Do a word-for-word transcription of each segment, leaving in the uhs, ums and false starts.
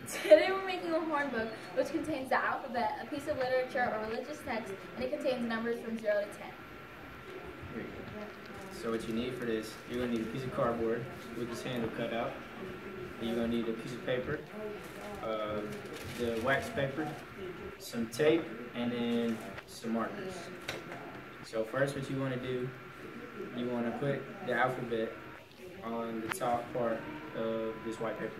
Today we're making a horn book, which contains the alphabet, a piece of literature or religious text, and it contains numbers from zero to ten. Here you go. So what you need for this, you're going to need a piece of cardboard with this handle cut out. And you're going to need a piece of paper, uh, the wax paper, some tape, and then some markers. So first what you want to do, you want to put the alphabet on the top part of this white paper.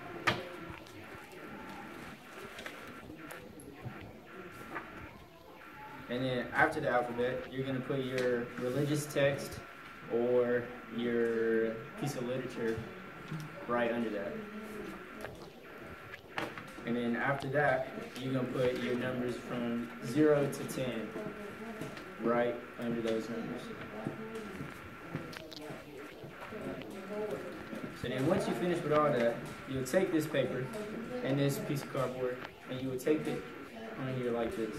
And then after the alphabet, you're going to put your religious text or your piece of literature right under that. And then after that, you're going to put your numbers from zero to ten right under those numbers. So then once you finish with all that, you'll take this paper and this piece of cardboard and you will take it on here like this.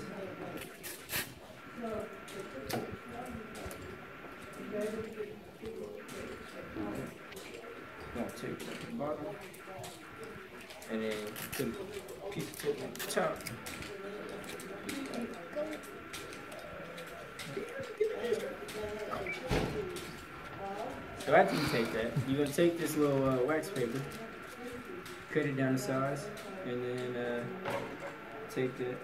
One, two, bottom, and then put a piece of tip on the top. So after you take that, you're going to take this little uh, wax paper, cut it down to size, and then uh, take that.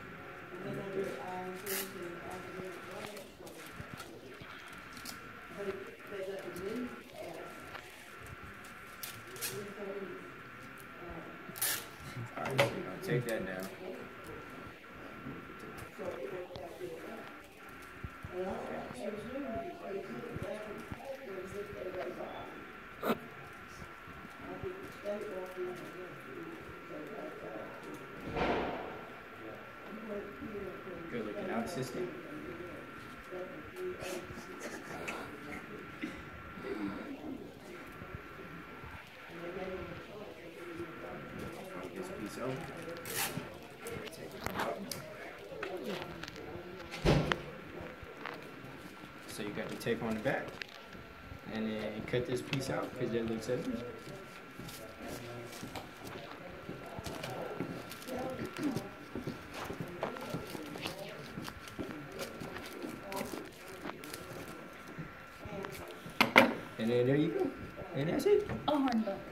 Alright, so you're going to take that now. Good looking out, assistant. This piece over. Take it out. So you got the tape on the back. And then cut this piece out because that looks empty. And then there you go. And that's it. A horn book.